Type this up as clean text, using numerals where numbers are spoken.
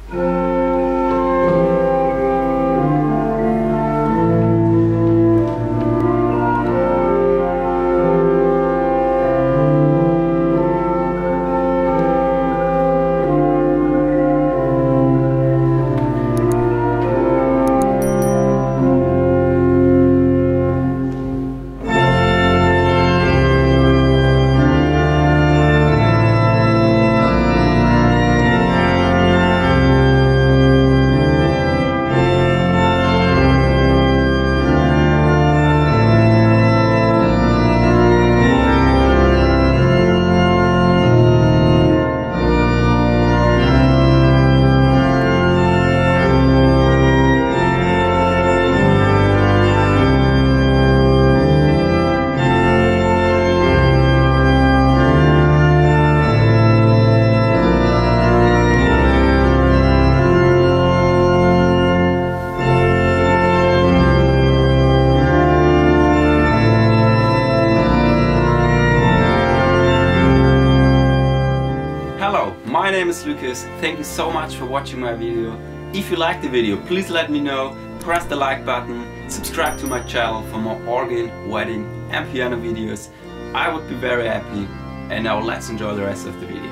Hello, my name is Lucas. Thank you so much for watching my video. If you liked the video, please let me know, press the like button, subscribe to my channel for more organ, wedding and piano videos. I would be very happy. And now let's enjoy the rest of the video.